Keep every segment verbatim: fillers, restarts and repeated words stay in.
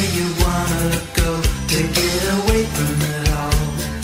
you wanna go to get away from it all.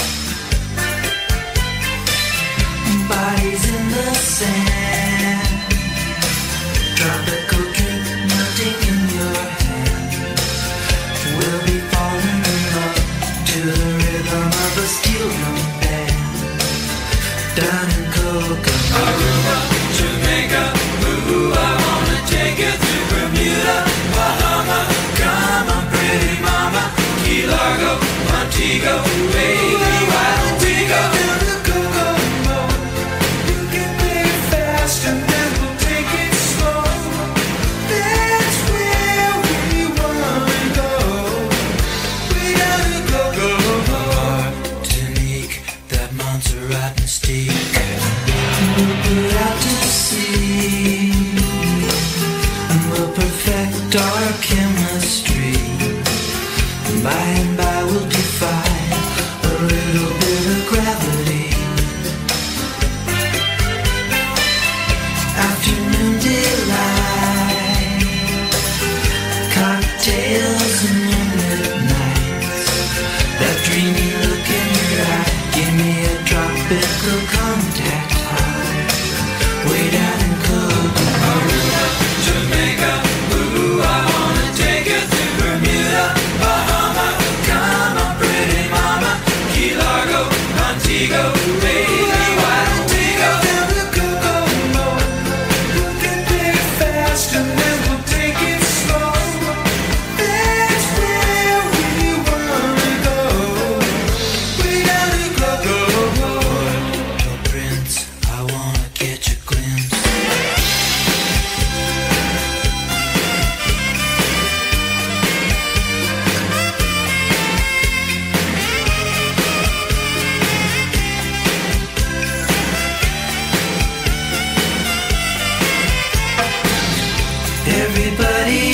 Bodies in the sand, tropical drink melting in your hand. We'll be falling in love to the rhythm of a steel drum band. Down in Kokomo, Aruba, Jamaica, ooh, I wanna take you to Bermuda, Bahama. Come on, pretty mama, Key Largo, Montego, baby, why don't we go down to Kokomo? You can play it fast and then we'll take it slow. That's where we wanna go. We gotta go, go, go. Martinique, that Montserrat mystique. We'll put out to sea, and we'll perfect our chemistry. And by and by we'll defy a little bit of gravity. Afternoon delight, cocktails and moonlit nights. That dreamy look in your eye gave me a tropical contact high. Way down in Kokomo, Aruba, Jamaica, ooh, I wanna take you to Bermuda, Bahama. Come on, pretty mama, Key Largo, Montego, baby, why don't we go down to Kokomo? You can play it fast and then we'll take it slow. That's where we wanna go. We gotta go, go, go. Puerto Prince, I wanna catch a glimpse. Everybody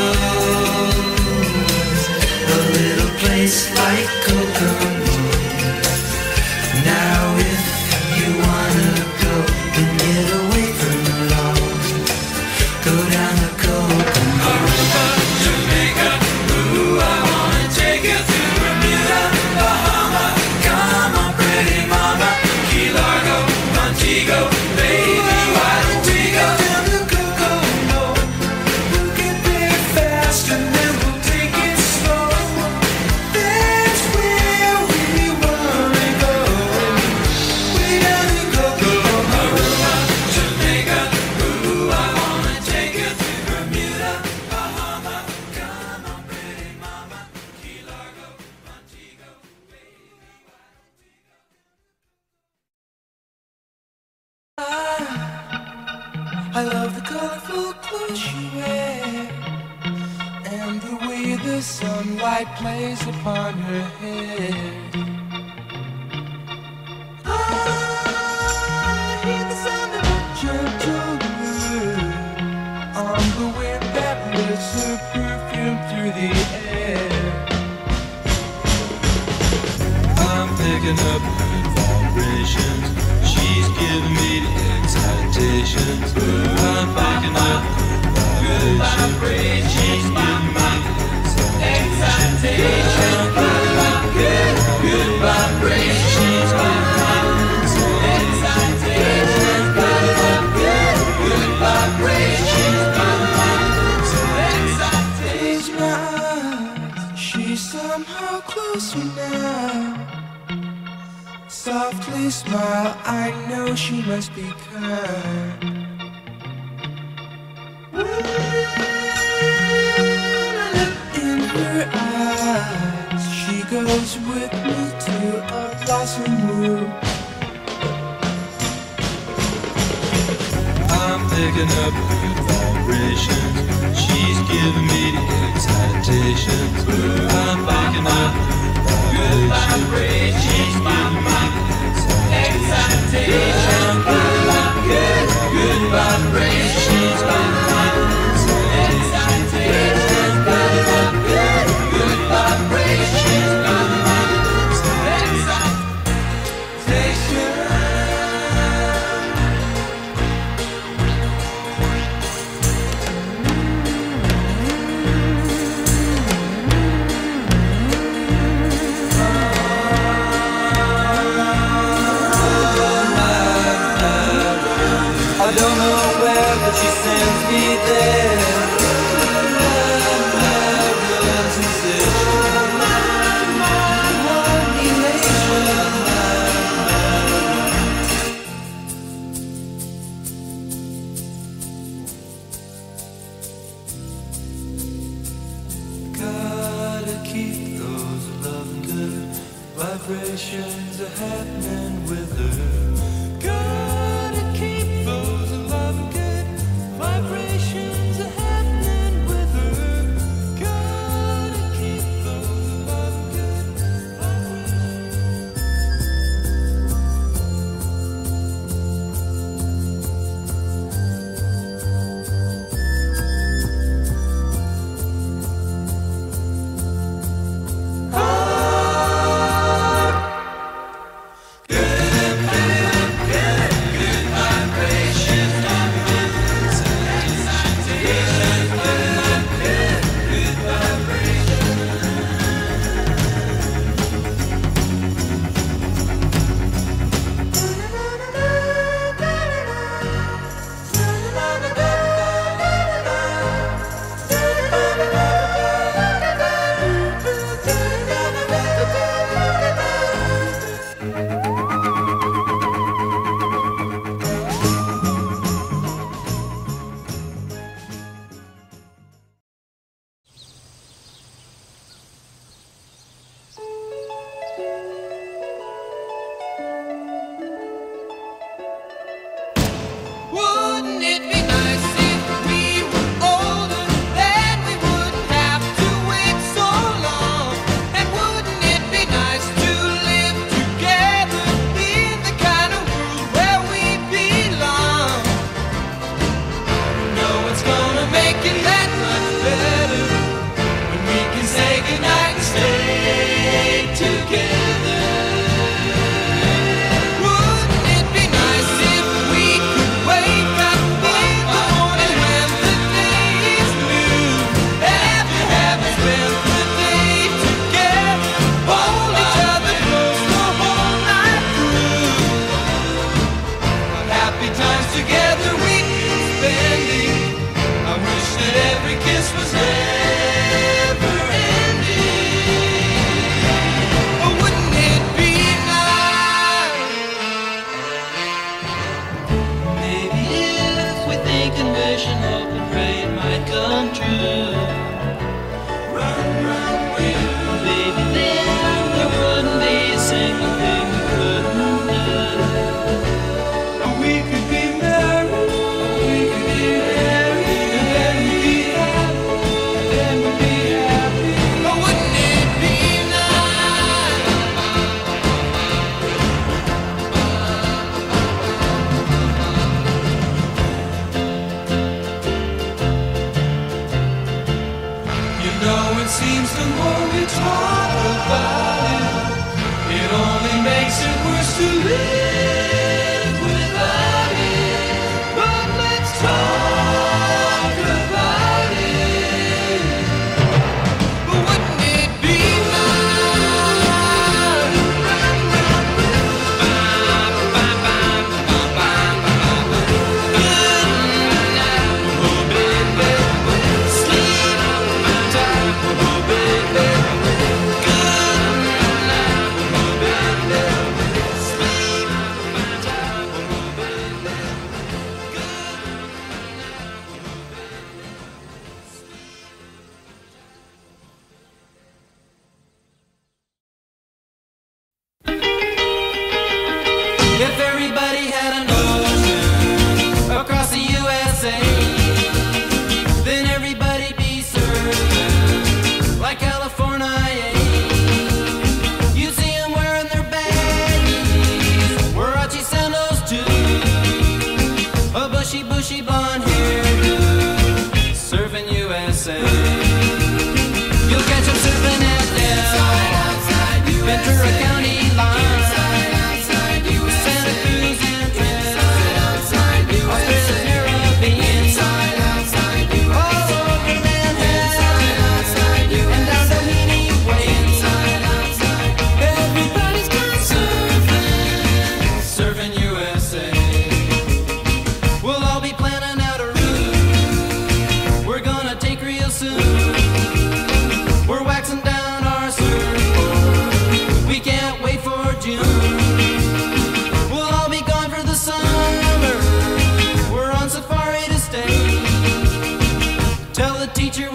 knows a little place like Kokomo. Now if you wanna go and get away from it all, go down to Kokomo, Aruba, Jamaica, ooh, I wanna take you to Bermuda, Bahama. Come on, pretty mama, Key Largo, Montego, baby, why don't we go down to Kokomo? You can play it fast and then we'll take it slow. That's where we wanna go. We gotta go, go, Aruba, Jamaica, ooh, I wanna take you to Bermuda, Bahama. Come on, pretty mama, Key Largo, Montego, baby, why don't we go? I love the colorful clothes you wear, and the way the sunlight plays upon her hair. I hear the sound of a gentle wind on the wind that lifts her perfume through the air. I'm picking up good vibrations. She's giving me the excitations. I'm picking up good vibrations. She's giving me the excitation. Good, good vibrations. She's giving me the excitation. Good, good vibrations. She's giving me the excitation. Close my eyes, she's somehow closer now. Softly smile, I know she must be kind. When I look in her eyes, she goes with me to a blossom room. I'm picking up good vibrations. She's giving me the excitations. I'm picking up good vibrations. She's giving me the excitation. Good, good vibrations. She's giving me the excitation. Good, good vibrations. She's giving me the excitation. vibrations are happening with her. Gotta keep those love good vibrations are happening with her. Gotta keep those love good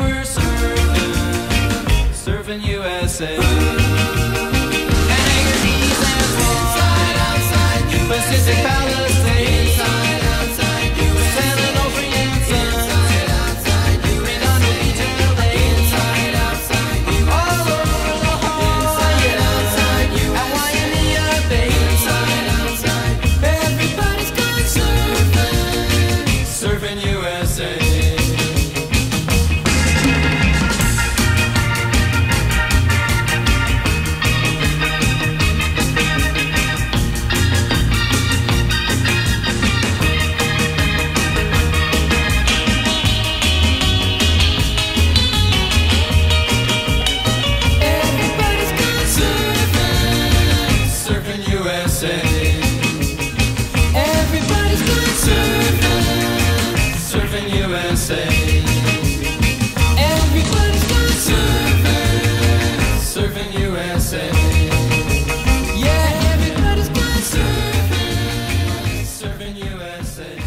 surfing U S A. And Anchor S A. Yeah, everybody's gone surfing, surfing U S A.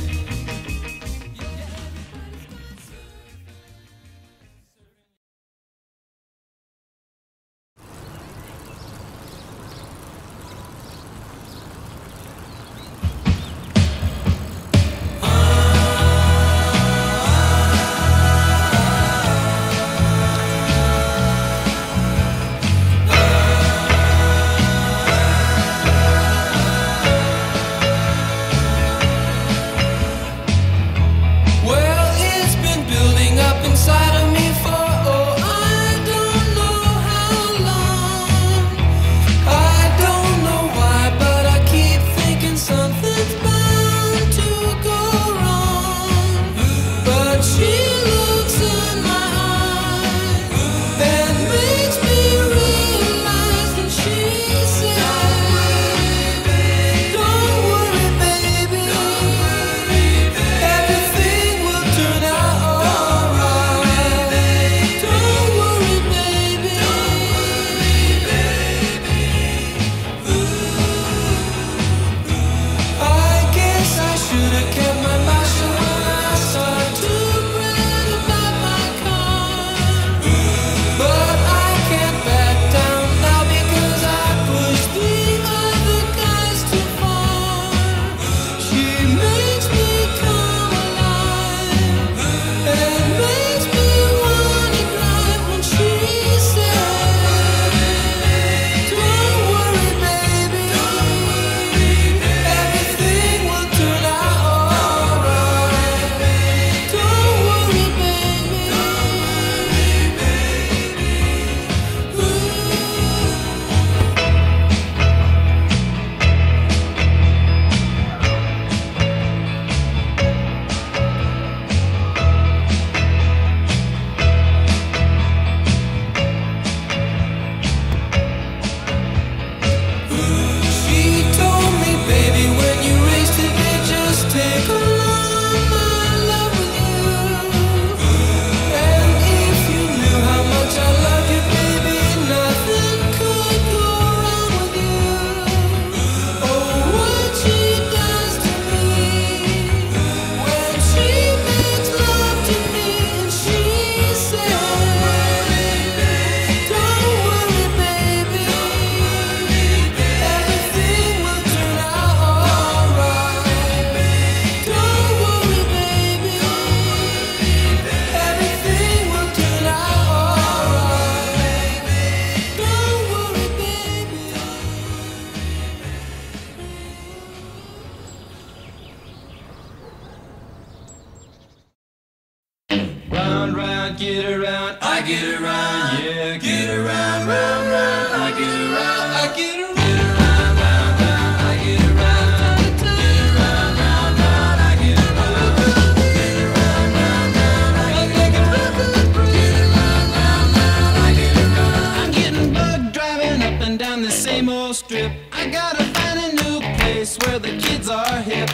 Get around, I get around, yeah, get around, round, round, I get around, I get around, get around, round, round, I get around, get around, round, round, I get around, get around, round, round, I get around, get around, round, round, I get around. I'm getting bugged driving up and down the same old strip. I gotta find a new place where the kids are hip.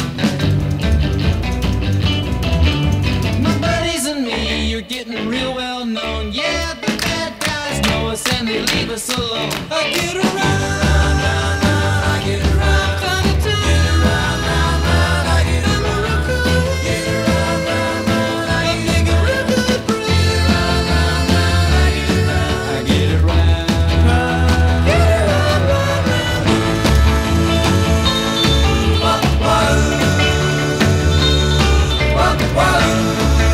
You're getting real well known. Yeah, the bad guys know us and they leave us alone. I get around, round, round, round, I get around, time to time. Get around, round, round, I get around, get around, round, round, I get around, real good break. Get around, round, round, I get around, I get around, get around, round, round. Wah, wah, wah, wah.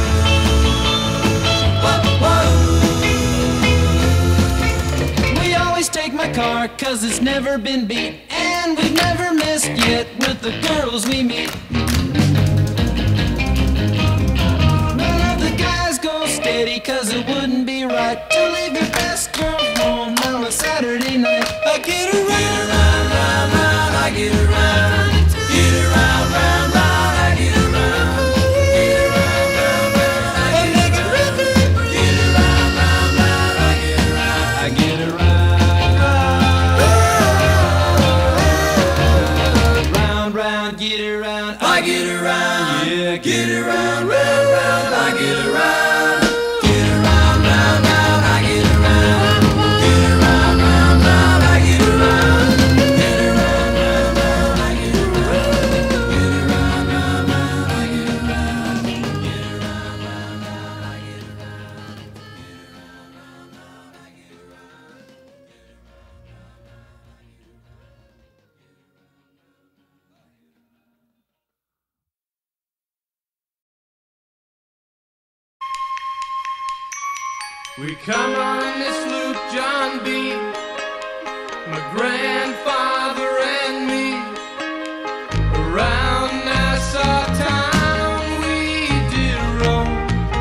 My car, cause it's never been beat, and we've never missed yet with the girls we meet. None of the guys go steady, cause it wouldn't be right to leave your best girl home on a Saturday night. I get around, round, round, round, I get around, get around, round, round, I get around, get around, round, round, I get around, get around, round, round, I get around, I get around. Get around, I get around, yeah, get around, round, round, I get around, get around, round, round, I get around. We come on this loop, John B., my grandfather and me, around Nassau town we did roam,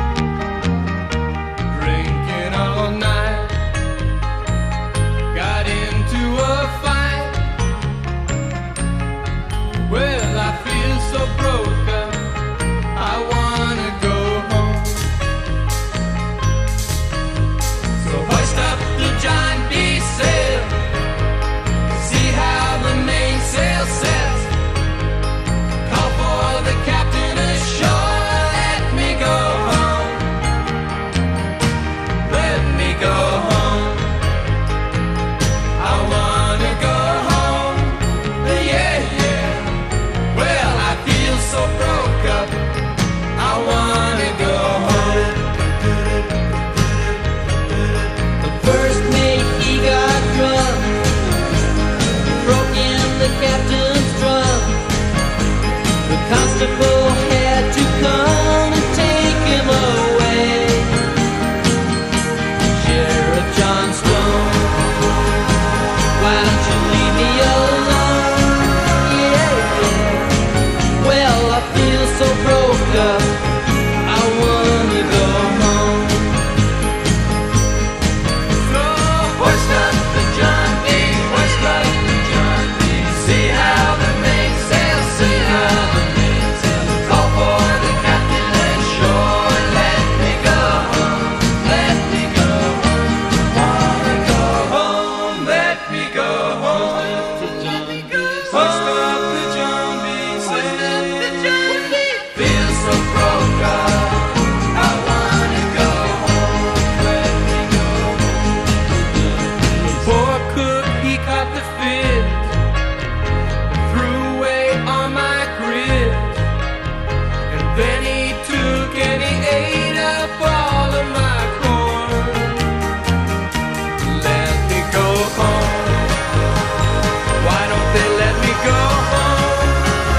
drinking all night, got into a fight. Well, I feel so broke up, I wanna go home. So hoist up the John B. sail, see how the mainsail sets, call for the captain ashore, let me go home, let me go home. I wanna go home, yeah, yeah. Well, I feel so broke up, I wanna go home. The first mate, he got drunk, broke in the captain's drum. The constable had to come and take him away. Sheriff John Stone, why don't you leave me alone? Yeah, yeah. Well, I feel so broke up, I wanna go home. So hoist up the John B., hoist up the John B., see how the mainsail, see how the mainsail, call for the captain ashore, let me go home, let me go home, wanna go home, let me go home. Hoist up the John B., hoist up the John B., feel so broke up, I wanna go home, let me go home. The poor cook, he caught the fit, threw away all my grit, and then he took and he ate up all of my corn. Let me go home, why don't they let me go home?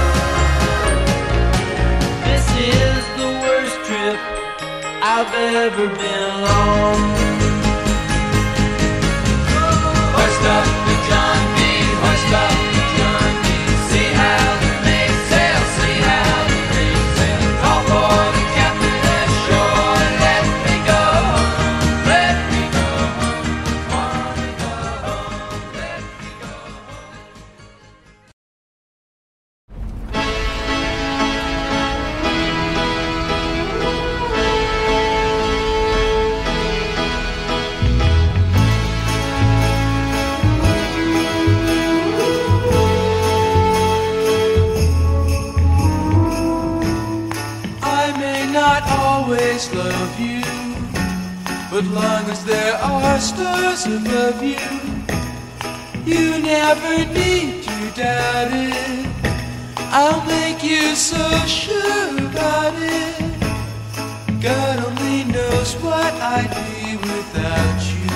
This is the worst trip I've ever been on. Hoist up the John B., hoist up the John B., see how the mainsail, see how the mainsail, call for the captain ashore, let me go home, let me go home, wanna go home, let me go home. I may not always love you, but long as there are stars above you, you never need to doubt it. I'll make you so sure about it. God only knows what I'd be without you.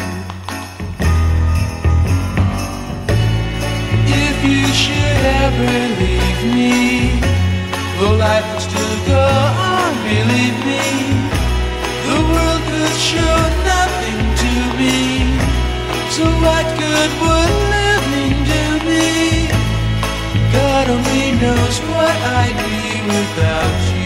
If you should ever leave me, though life would still go on, believe me, the world could show nothing to me. So what good would living do me? God only knows what I'd be without you.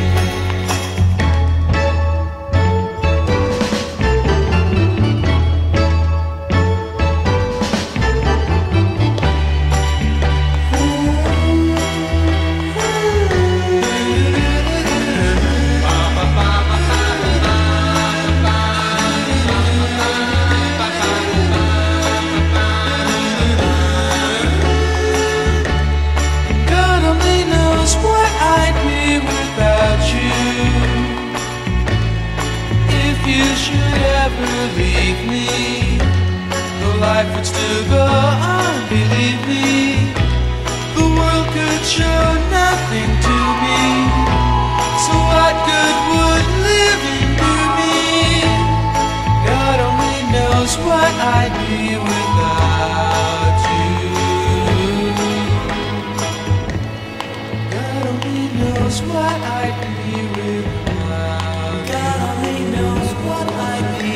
God only knows what I'd be without you. If you should ever leave me, though life would still go on, believe me, the world could show nothing to me. So what good would living do me? God only knows what I'd be without you. God only knows what I'd be without. God only knows what I'd be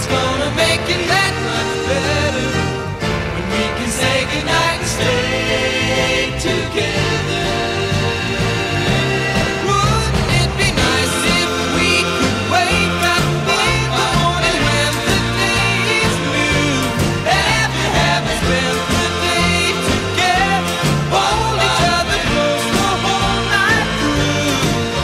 What's gonna make it that much better when we can say goodnight and stay together? Wouldn't it be nice if we could wake up in the morning when the day is new? After having spent the day together, hold each other close the whole night through.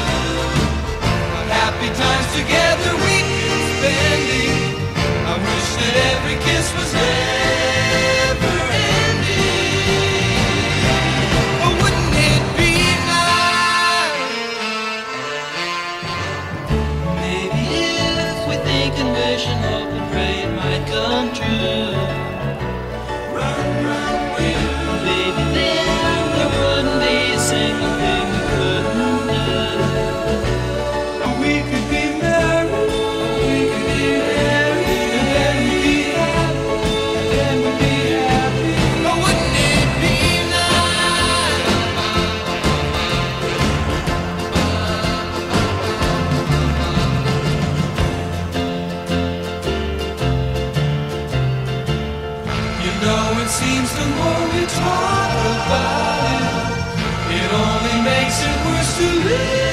Happy times together we've been spending. I wish that every kiss was never ending. Oh, wouldn't it be nice? Maybe if we think and wish and hope and pray it might come true. Run, run, will. Maybe then there wouldn't be a single thing we couldn't do. Oh, we could be married. We could be married. And then we'd be happy. And then we'd be happy. Oh, wouldn't it be nice? You know, it seems the more we talk about it, it only makes it worse to live.